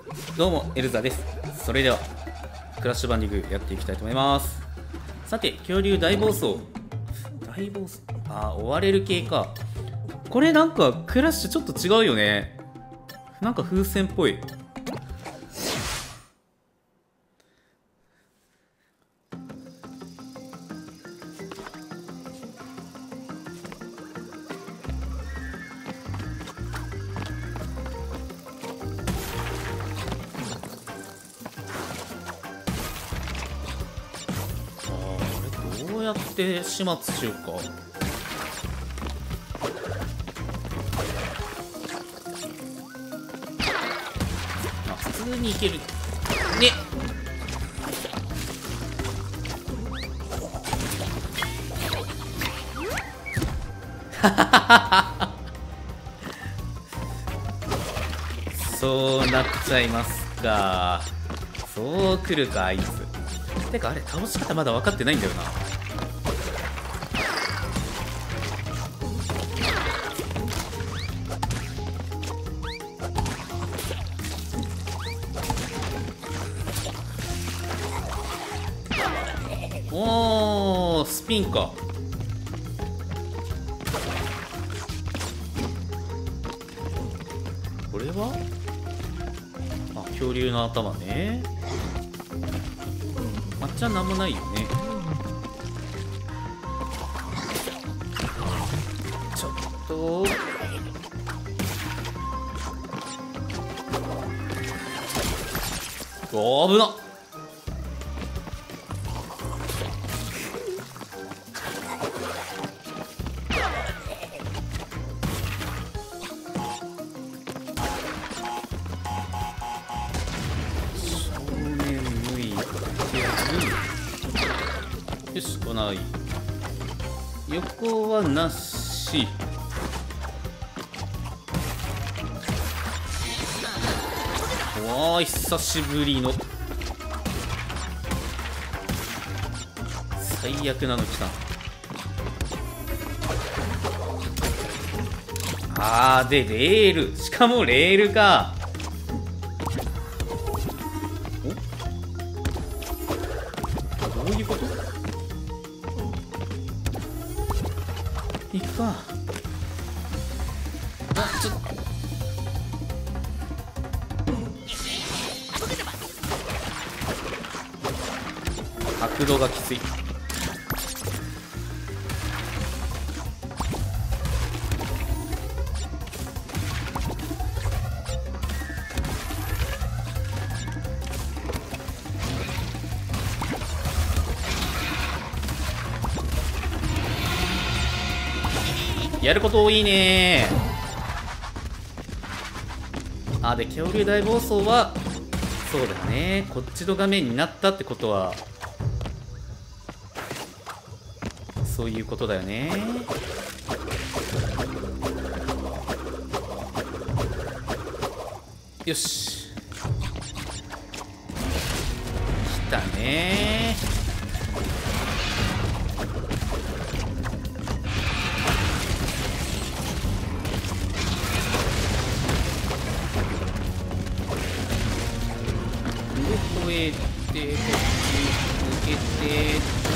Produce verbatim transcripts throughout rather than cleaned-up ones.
どうもエルザです。それではクラッシュバンディングやっていきたいと思います。さて、恐竜大暴走大暴走あー追われる系か。これなんかクラッシュちょっと違うよね。なんか風船っぽい。どうやって始末しようか。あ、普通にいけるね。そうなっちゃいますか。そう来るかあいつ。てかあれ倒し方まだ分かってないんだよな。おー、スピンか。これはあ、恐竜の頭ね。まっちゃんなんもないよね。ちょっとおー、危なっ。よし、来ない。横はなし。わーい、久しぶりの最悪なの来た。あーでレール、しかもレールか。お、どういうこと。行くか。あ、ちょっと角度がきつい。やること多いねー。あ、で恐竜大暴走はそうだね、こっちの画面になったってことはそういうことだよね。よし、来たねー。越えてこっち抜けて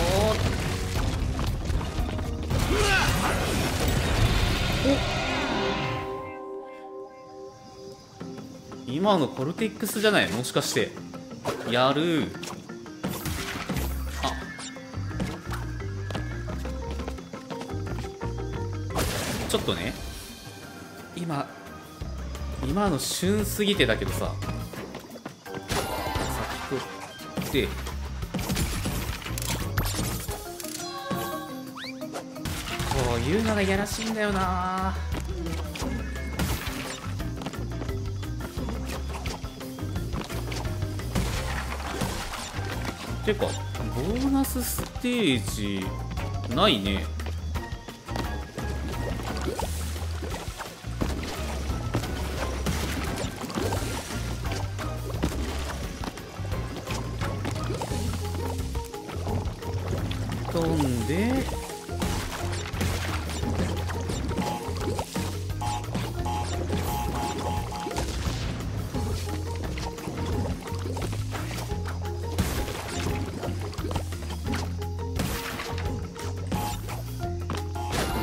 お、今のコルテックスじゃない、もしかしてやる。あ、ちょっとね、今今の旬すぎてだけどさ、でこういうのがやらしいんだよな。てかボーナスステージないね。飛んで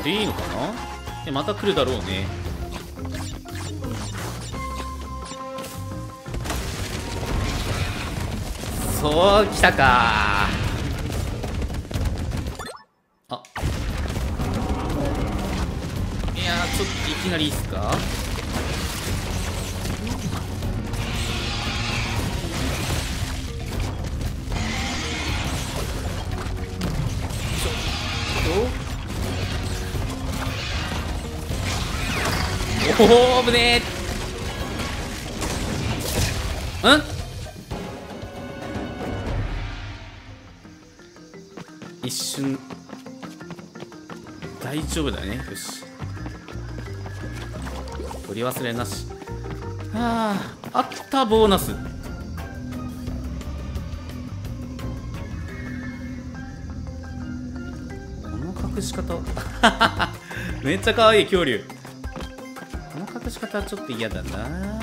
でいいのかな。でまた来るだろうね。そう来たか。あ、いやーちょっといきなりいいっすか。おお危ねえ。ん一瞬大丈夫だね。よし取り忘れなし。はあ、あったボーナス。この隠し方めっちゃ可愛い恐竜。この隠し方はちょっと嫌だな。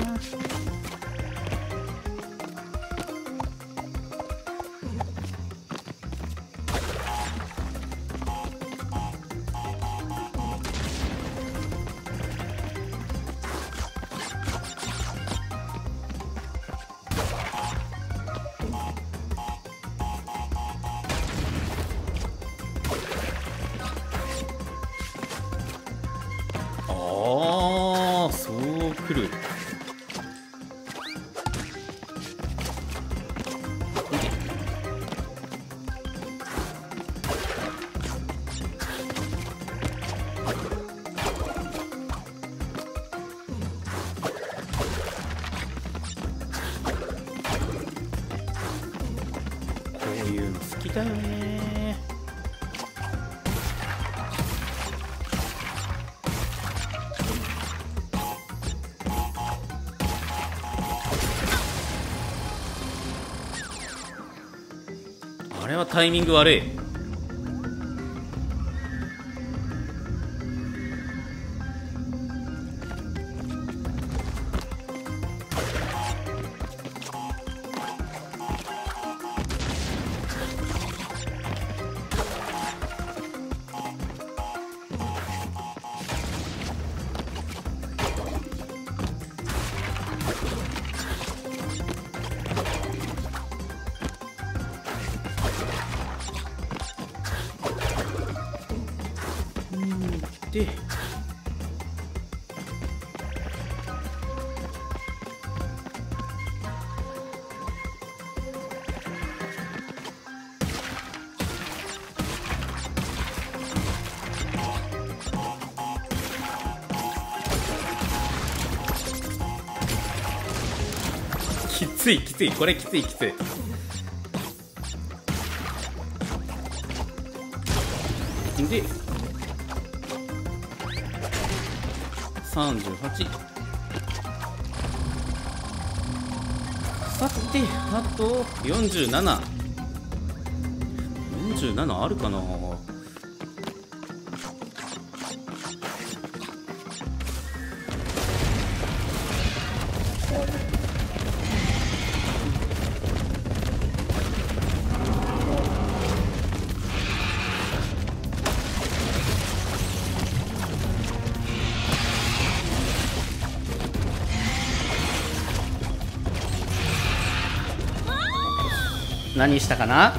ああそう来る。こういうの好きだよね。あれはタイミング悪い。できついきつい、これきついきつい。でさんじゅうはち。さてあとよんじゅうなな。よんじゅうななあるかな。何したかな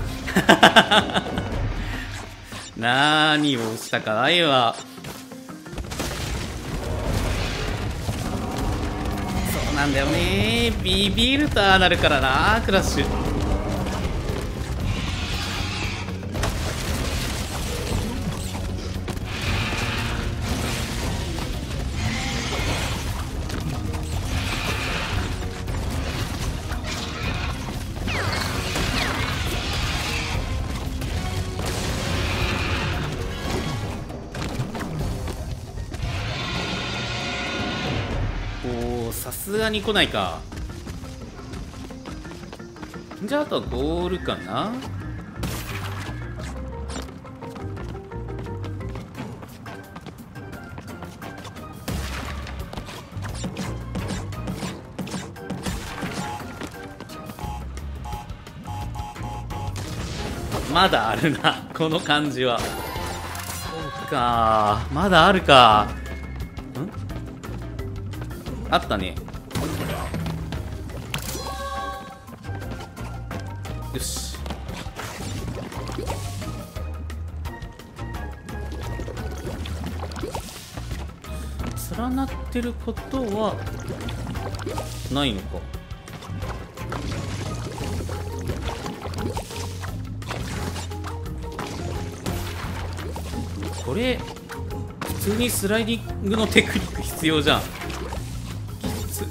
何をしたかないわ。そうなんだよね。ビビるとああなるからな、クラッシュ。さすがに来ないか。じゃああとはゴールかな。まだあるなこの感じは。そうか。まだあるか。んあったね。よし。連なってることはないのか。これ普通にスライディングのテクニック必要じゃん。きつ。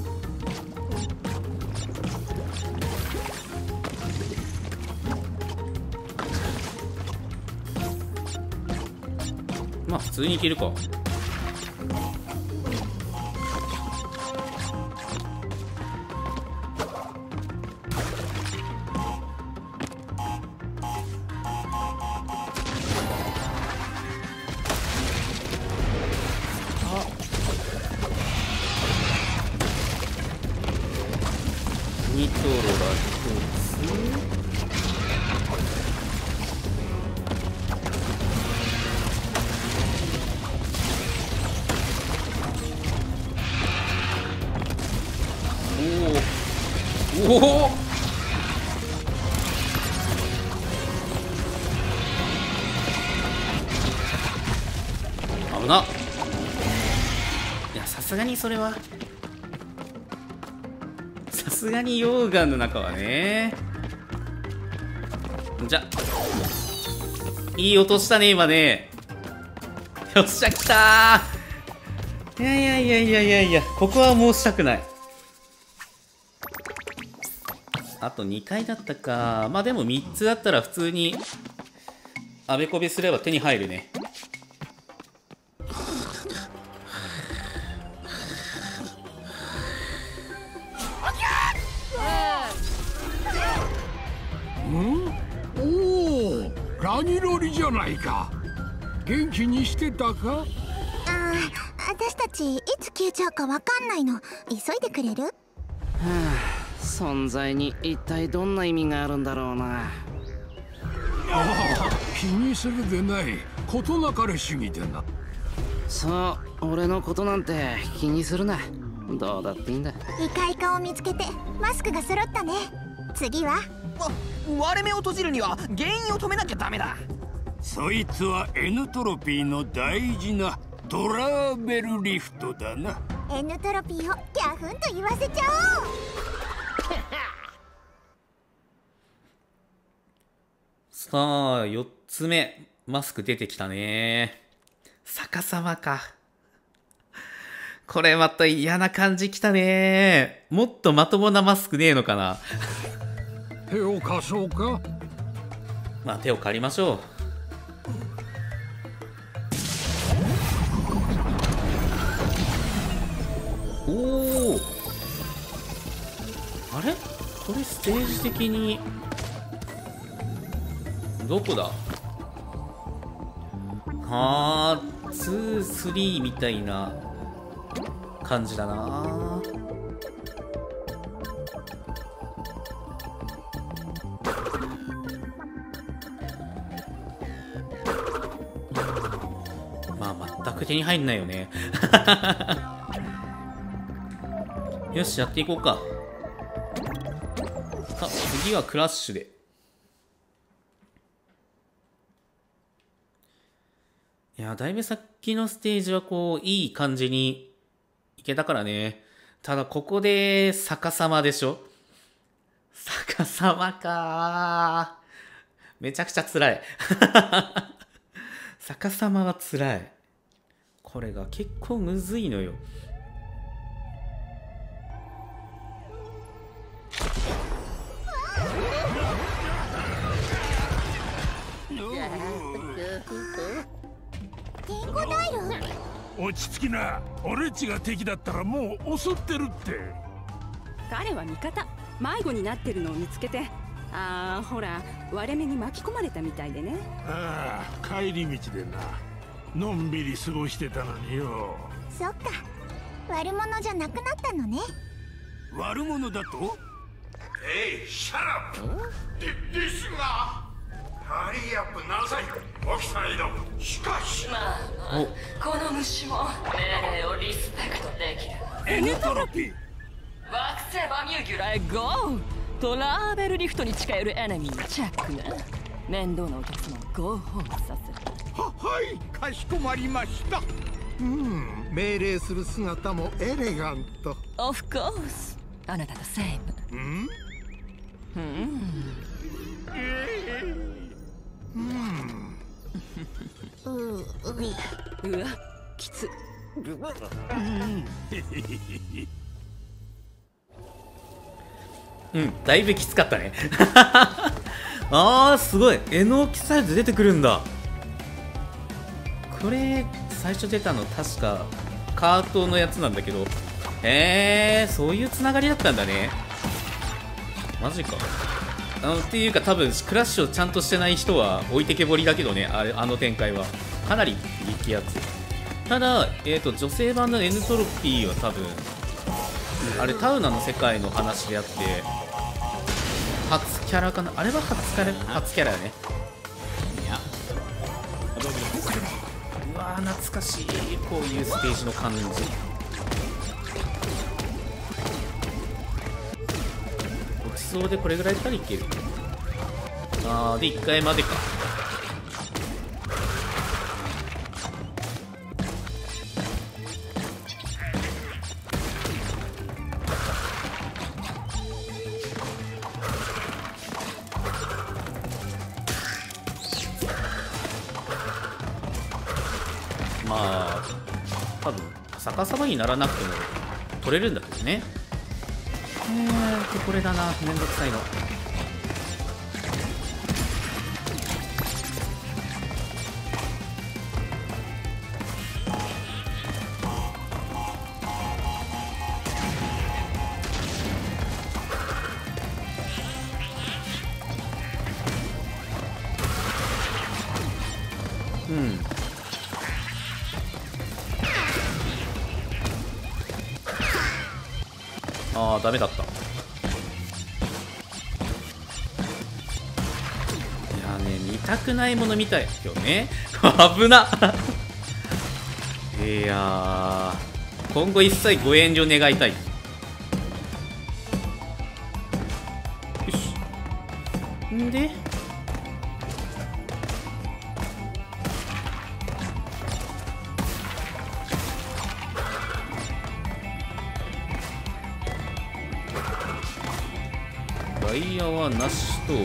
まあ普通にいけるか。ニトロがひとつ。おおおお。危なっ。いや、さすがにそれはさすがに溶岩の中はね。じゃいい音したね今ね。よっしゃ来たー。いやいやいやいやいやいや、ここはもうしたくない。あとにかいだったか。まあでもみっつだったら普通にあべこべすれば手に入るね。 ラニロリじゃないか。元気にしてたか？ ああ、私たちいつ消えちゃうかわかんないの。急いでくれる？はあ、存在に一体どんな意味があるんだろうな。 ああ、気にするでない。事なかれ主義でな。 そう、俺のことなんて気にするな。どうだっていいんだ。 イカイカを見つけてマスクが揃ったね。次は？ 割れ目を閉じるには原因を止めなきゃダメだ。 そいつは N トロピーの大事なトラベルリフトだな。 N トロピーをギャフンと言わせちゃおう。 さあよっつめマスク出てきたね。逆さまか。これまた嫌な感じきたね。もっとまともなマスクねえのかな。 手を貸そうか。 まあ手を借りましょう。おお。あれ？これステージ的にどこだ？はあ、ツー、スリーみたいな感じだな。まあ全く手に入んないよね。よし、やっていこうか。さあ次はクラッシュで。いや、だいぶさっきのステージはこういい感じにいけたからね。ただここで逆さまでしょ。逆さまかー。めちゃくちゃ辛い。逆さまは辛い。これが結構むずいのよ。 テンゴダイル？ 落ち着きな。俺っちが敵だったらもう襲ってるって。 彼は味方。迷子になってるのを見つけて、ああほら割れ目に巻き込まれたみたいでね。 ああ、帰り道でな。のんびり過ごしてたのによ。 そっか、悪者じゃなくなったのね。 悪者だと？えい、シャラップ。で、ですが。 ハリーアップなさいオキサイド。しかしまあまあこの虫も命令をリスペクトできる。 エヌトロピー。 惑星バミューギュラへゴー。トラベルリフトに近寄るエネミーチェックね。面倒なお客様をゴーホーさせる。 ははいかしこまりました。うん命令する姿もエレガント。 オフコースあなたとセイム。 うんうんうううわきつ。 うんだいぶきつかったね。あーすごい エヌオキサイド出てくるんだ。これ最初出たの確かカートのやつなんだけど、えー、そういうつながりだったんだね。マジか。あのっていうか多分クラッシュをちゃんとしてない人は置いてけぼりだけどね、あれあの展開はかなり激アツ。ただ、えーと女性版の N トロピーは多分あれタウナの世界の話であって初キャラかな。あれは初キャラ初キャラやね。うわー懐かしいこういうステージの感じ。落ちそうでこれぐらいだったらいける。あーでいっかいまでか。まあ多分逆さまにならなくても取れるんだけどね。えーとこれだな、めんどくさいの。うんああダメだった。いやね見たくないもの見たいよね。危な。いやー今後一切ご遠慮願いたい。よしんでワイヤーはなしと。い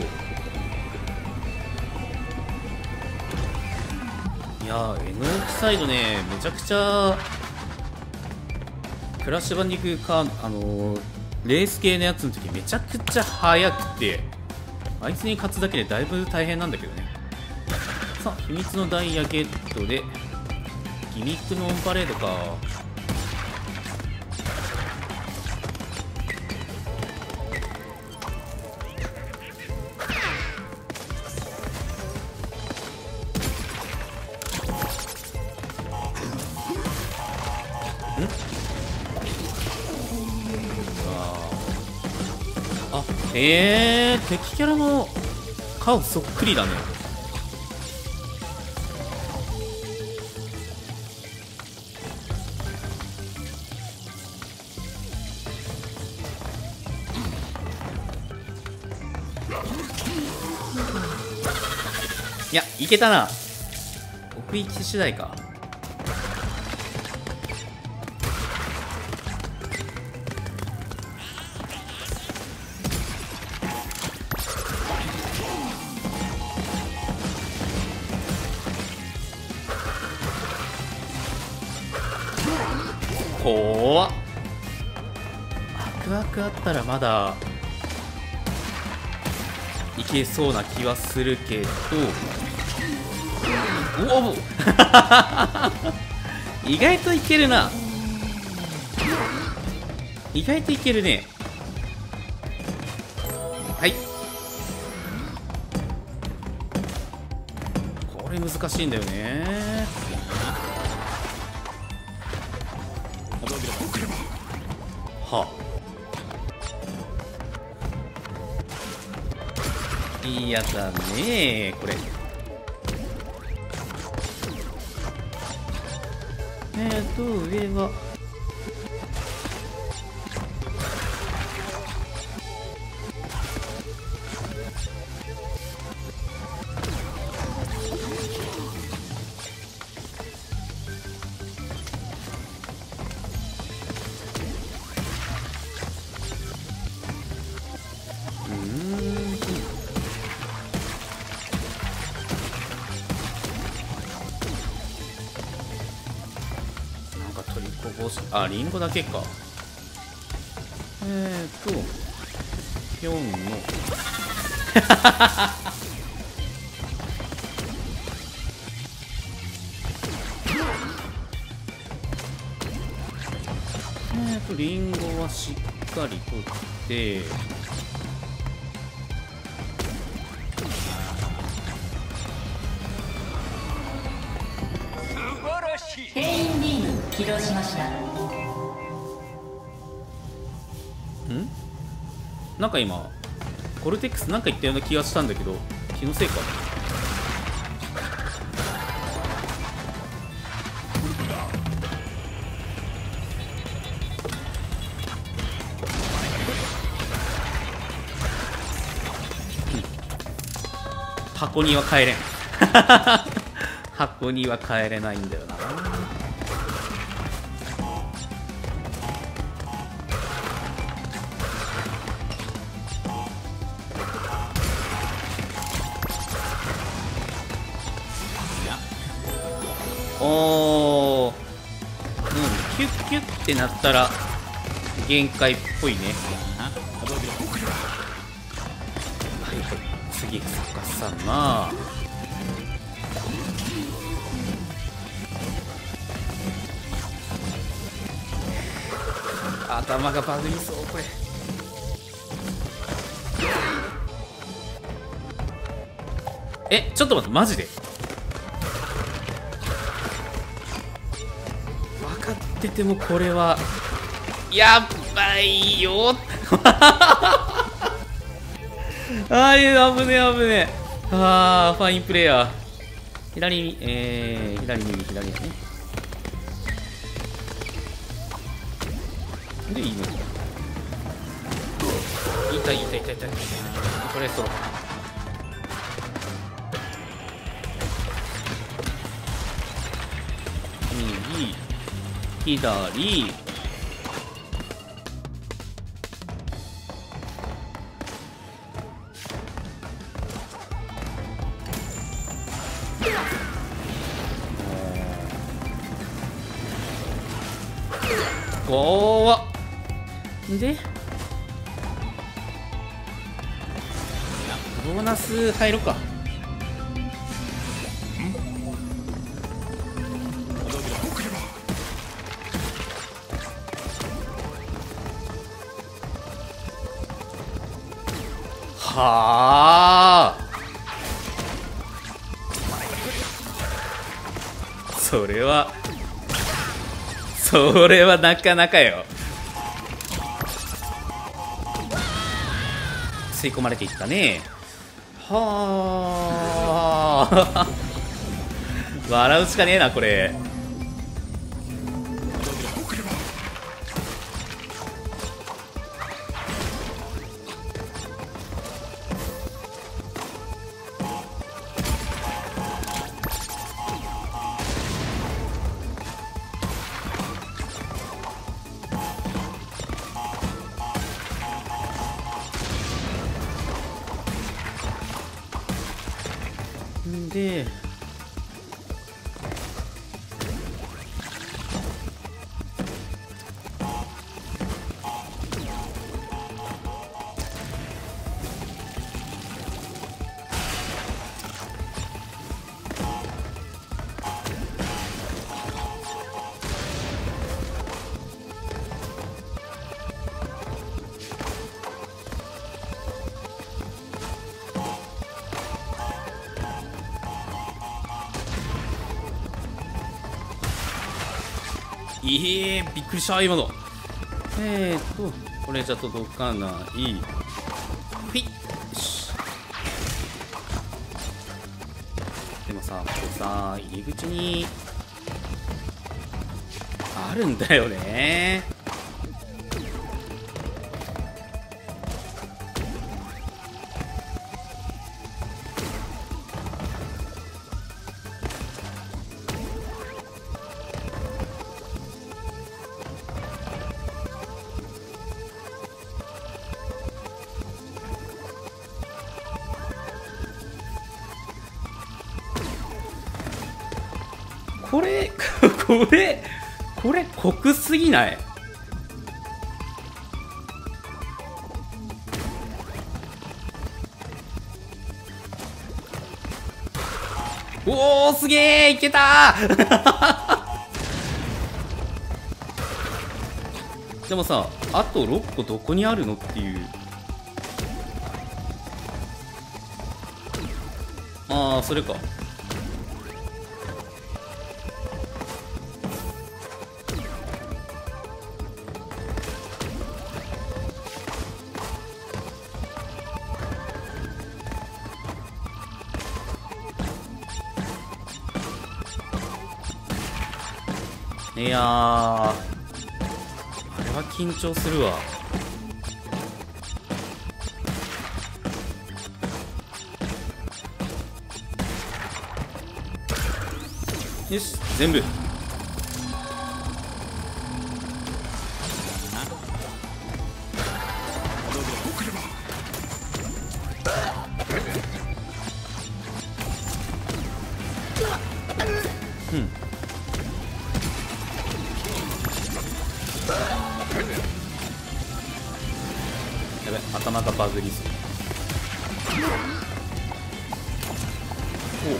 やー N オキサイドねめちゃくちゃクラッシュバンディクーかあのー、レース系のやつの時めちゃくちゃ速くてあいつに勝つだけでだいぶ大変なんだけどね。さあ秘密のダイヤゲットでギミックのオンパレードか。あえー、敵キャラの顔そっくりだね。いやいけたな。奥行き次第か。怖っ。アクアクあったらまだいけそうな気はするけど、おお意外といけるな。意外といけるね。はいこれ難しいんだよね。は嫌だねこれ。えーと上はあ、リンゴだけか。えーとよんのえーとリンゴはしっかり取ってケインビーム起動しました。 んなんか今コルテックスなんか言ったような気がしたんだけど気のせいか。箱には帰れん箱には帰れないんだよな。おー、うん、キュッキュッってなったら限界っぽいね。はいはい、次が逆さな。頭がバグりそうこれ。え、ちょっと待って、マジで分かっててもこれはやばいよあー、危ねえ危ねえ。あー、ファインプレーヤー。左、えー、左右左ですね。でいいの。痛い痛い痛い痛い。これソロ。右左。怖っ。でボーナス入ろうか。はあ、それはそれはなかなかよ。吸い込まれていったね。はあ笑うしかねえなこれ。でええー、びっくりした今の。えーとこれじゃ届かない。ふいっ、よし。 さ、入り口にあるんだよね。これこれこれ濃すぎない？おお、すげえ、いけたーでもさ、あとろっこどこにあるのっていう。ああ、それか。いやー、あれは緊張するわ。よし、全部。うん。やべ、頭がバグりそう。おう。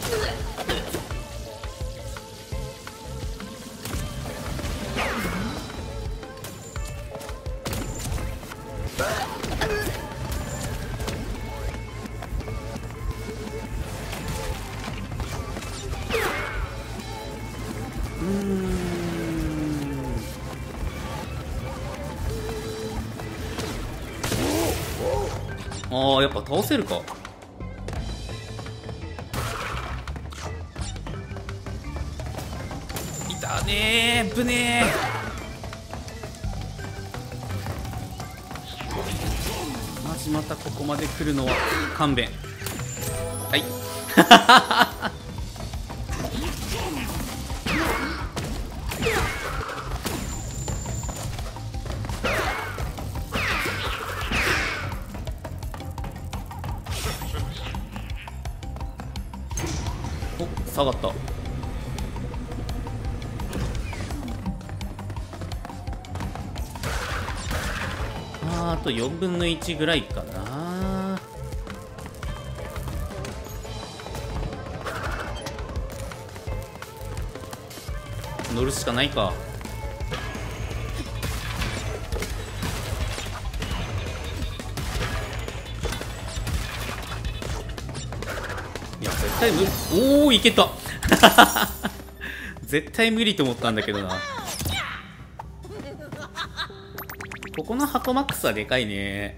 うーん。ああ、やっぱ倒せるか。いたねー、ぶねー。マジまたここまで来るのは勘弁。はいお、下がった。あー、あとよんぶんのいちぐらいかな。乗るしかないか。いや、絶対無理。おお、いけた絶対無理と思ったんだけどな。ここの箱マックスはでかいね。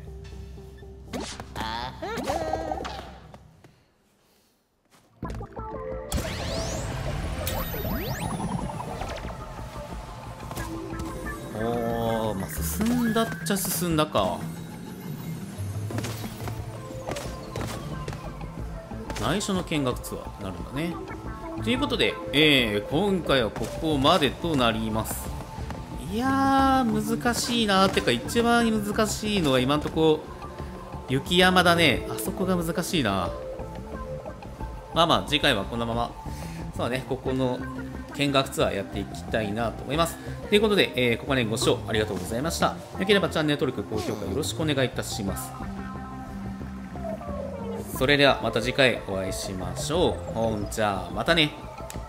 おー、まあ進んだっちゃ進んだか。内緒の見学ツアーになるんだね。ということで、えー、今回はここまでとなります。いやー、難しいなー。ってか一番難しいのは今んとこ雪山だね。あそこが難しいな。まあまあ次回はこのままそうだね、ここの見学ツアーやっていきたいなと思います。ということで、えー、ここまでご視聴ありがとうございました。よければチャンネル登録、高評価よろしくお願いいたします。それではまた次回お会いしましょう。ほんじゃあまたね。